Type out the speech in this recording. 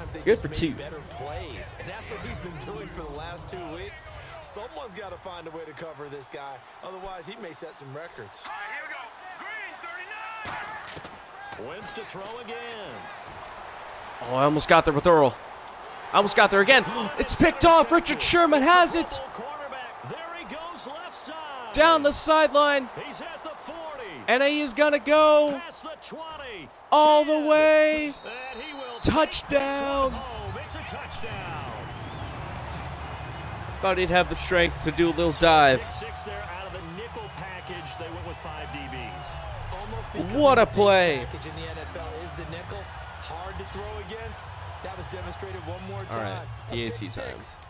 Sometimes they Good just for make 2. better plays, and that's what he's been doing for the last 2 weeks. Someone's got to find a way to cover this guy. Otherwise, he may set some records. All right, here we go. Green, 39. Wins to throw again. Oh, I almost got there with Earl. I almost got there again. It's picked off. Richard Sherman has it. There he goes left side. Down the sideline. He's at the 40. And he is going to go Past the 20. all the way. And he will Touchdown. It's a touchdown. Thought he'd have the strength to do a little dive. 6 there out of the nickel package. They went with 5 DBs. What a play. Package in the NFL is the nickel. Hard to throw against. That was demonstrated one more time. All right, EAT time.